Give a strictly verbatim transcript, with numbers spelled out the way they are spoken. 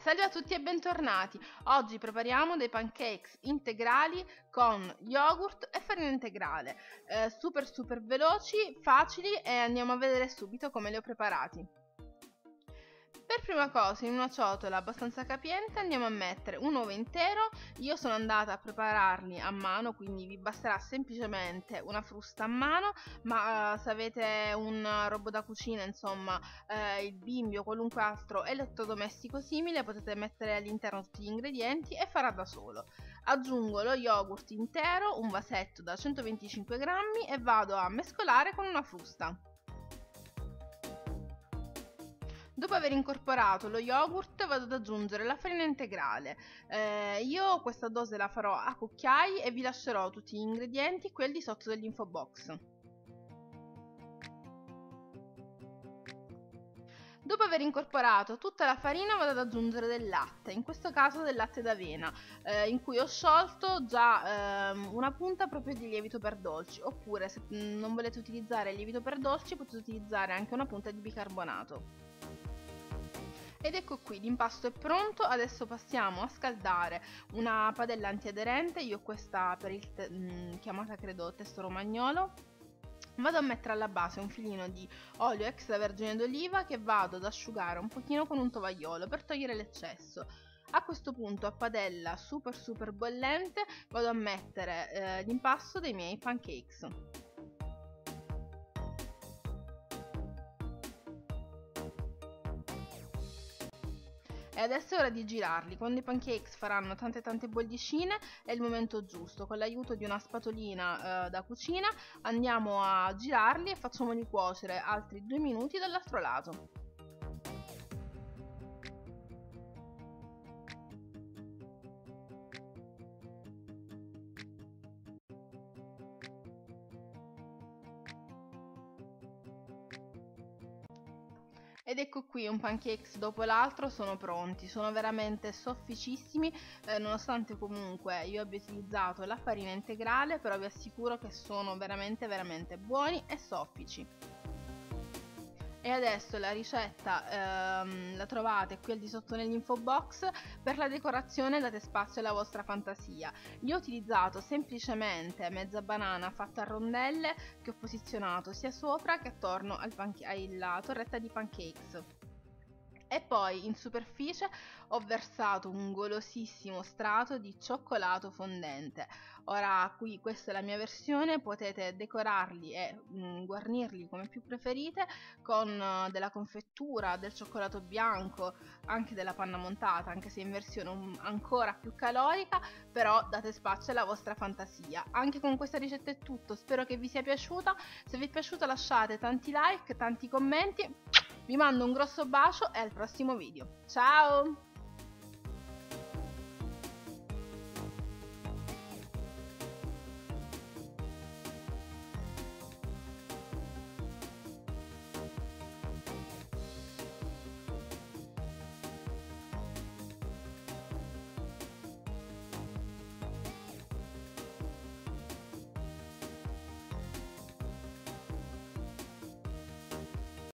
Salve a tutti e bentornati! Oggi prepariamo dei pancakes integrali con yogurt e farina integrale, eh, super super veloci, facili e andiamo a vedere subito come li ho preparati. Per prima cosa in una ciotola abbastanza capiente andiamo a mettere un uovo intero. Io sono andata a prepararli a mano, quindi vi basterà semplicemente una frusta a mano, ma eh, se avete un robot da cucina, insomma eh, il bimbi o qualunque altro elettrodomestico simile, potete mettere all'interno tutti gli ingredienti e farà da solo. Aggiungo lo yogurt intero, un vasetto da centoventicinque grammi, e vado a mescolare con una frusta. Dopo aver incorporato lo yogurt vado ad aggiungere la farina integrale. Eh, io questa dose la farò a cucchiai e vi lascerò tutti gli ingredienti qui al di sotto dell'info box. Dopo aver incorporato tutta la farina vado ad aggiungere del latte, in questo caso del latte d'avena, eh, in cui ho sciolto già ehm, una punta proprio di lievito per dolci, oppure se non volete utilizzare il lievito per dolci potete utilizzare anche una punta di bicarbonato. Ed ecco qui, l'impasto è pronto. Adesso passiamo a scaldare una padella antiaderente. Io ho questa per il te mh, chiamata credo testo romagnolo. Vado a mettere alla base un filino di olio extravergine d'oliva che vado ad asciugare un pochino con un tovagliolo per togliere l'eccesso. A questo punto, a padella super super bollente, vado a mettere eh, l'impasto dei miei pancakes. E adesso è ora di girarli. Quando i pancakes faranno tante tante bollicine è il momento giusto. Con l'aiuto di una spatolina eh, da cucina andiamo a girarli e facciamoli cuocere altri due minuti dall'altro lato. Ed ecco qui, un pancakes dopo l'altro sono pronti, sono veramente sofficissimi, eh, nonostante comunque io abbia utilizzato la farina integrale, però vi assicuro che sono veramente veramente buoni e soffici. E adesso la ricetta ehm, la trovate qui al di sotto nell'info box. Per la decorazione date spazio alla vostra fantasia. Io ho utilizzato semplicemente mezza banana fatta a rondelle che ho posizionato sia sopra che attorno al alla torretta di pancakes. E poi in superficie ho versato un golosissimo strato di cioccolato fondente. Ora qui questa è la mia versione, potete decorarli e mh, guarnirli come più preferite con uh, della confettura, del cioccolato bianco, anche della panna montata, anche se in versione um, ancora più calorica, però date spazio alla vostra fantasia. Anche con questa ricetta è tutto, spero che vi sia piaciuta. Se vi è piaciuta lasciate tanti like, tanti commenti. Vi mando un grosso bacio e al prossimo video. Ciao!